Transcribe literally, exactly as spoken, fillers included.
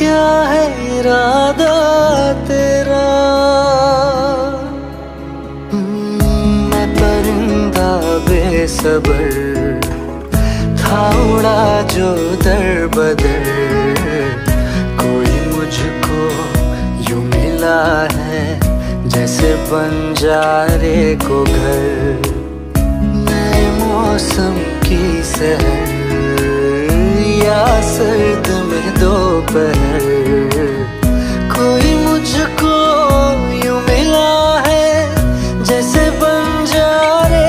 क्या है इरादा तेरा। मैं परिंदा बेसबर था उड़ा जो दर बदर, कोई मुझको यूं मिला है जैसे बंजारे को घर। नए मौसम की सहर या सर्द में दोपहर,